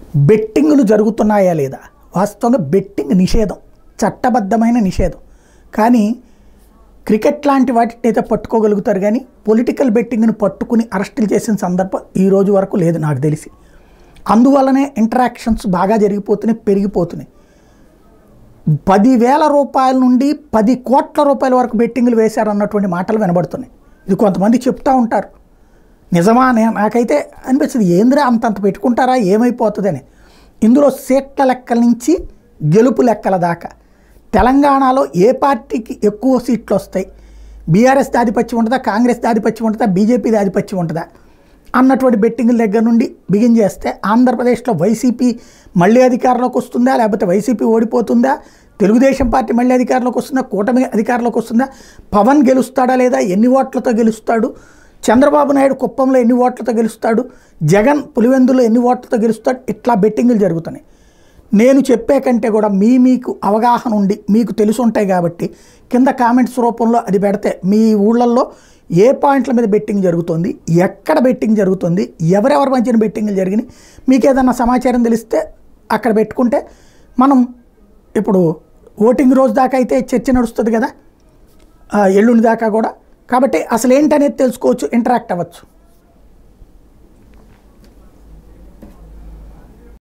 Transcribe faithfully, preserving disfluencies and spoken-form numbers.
బెట్టింగులు జరుగుతున్నాయా లేదా? వాస్తవంగా బెట్టింగ్ నిషేధం, చట్టబద్ధమైన నిషేధం. కానీ క్రికెట్ లాంటి వాటిని అయితే పట్టుకోగలుగుతారు, కానీ పొలిటికల్ బెట్టింగ్ని పట్టుకుని అరెస్టులు చేసిన సందర్భం ఈ రోజు వరకు లేదు నాకు తెలిసి. అందువల్లనే ఇంటరాక్షన్స్ బాగా జరిగిపోతున్నాయి, పెరిగిపోతున్నాయి. పదివేల రూపాయల నుండి పది కోట్ల రూపాయల వరకు బెట్టింగ్లు వేశారన్నటువంటి మాటలు వినబడుతున్నాయి. ఇది కొంతమంది చెప్తూ ఉంటారు. నిజమా? నాకైతే అనిపిస్తుంది, ఏంద్రా అంతంత పెట్టుకుంటారా, ఏమైపోతుందని. ఇందులో సీట్ల లెక్కల నుంచి గెలుపు లెక్కల దాకా తెలంగాణలో ఏ పార్టీకి ఎక్కువ సీట్లు వస్తాయి, బీఆర్ఎస్ ఆధిపత్యం ఉంటుందా, కాంగ్రెస్ ఆధిపత్యం ఉంటుందా, బీజేపీ ఆధిపత్యం ఉంటుందా అన్నటువంటి బెట్టింగ్ల దగ్గర నుండి బిగిన్ చేస్తే ఆంధ్రప్రదేశ్లో వైసీపీ మళ్ళీ అధికారంలోకి వస్తుందా, లేకపోతే వైసీపీ ఓడిపోతుందా, తెలుగుదేశం పార్టీ మళ్ళీ అధికారంలోకి వస్తుందా, కూటమి అధికారంలోకి వస్తుందా, పవన్ గెలుస్తాడా లేదా, ఎన్ని ఓట్లతో గెలుస్తాడు, చంద్రబాబు నాయుడు కుప్పంలో ఎన్ని ఓట్లతో గెలుస్తాడు, జగన్ పులివెందులో ఎన్ని ఓట్లతో గెలుస్తాడు, ఇట్లా బెట్టింగ్లు జరుగుతున్నాయి. నేను చెప్పే కంటే కూడా మీ మీకు అవగాహన ఉండి మీకు తెలిసి ఉంటాయి కాబట్టి కింద కామెంట్స్ రూపంలో అది పెడితే మీ ఊళ్ళల్లో ఏ పాయింట్ల మీద బెట్టింగ్ జరుగుతుంది, ఎక్కడ బెట్టింగ్ జరుగుతుంది, ఎవరెవరి మధ్యన బెట్టింగ్లు జరిగినాయి, మీకు ఏదన్నా సమాచారం తెలిస్తే అక్కడ పెట్టుకుంటే మనం ఇప్పుడు ఓటింగ్ రోజు దాకా అయితే చర్చ నడుస్తుంది కదా, ఎల్లుండి దాకా కూడా. కాబట్టి అసలు ఏంటనేది తెలుసుకోవచ్చు, ఇంటరాక్ట్ అవ్వచ్చు.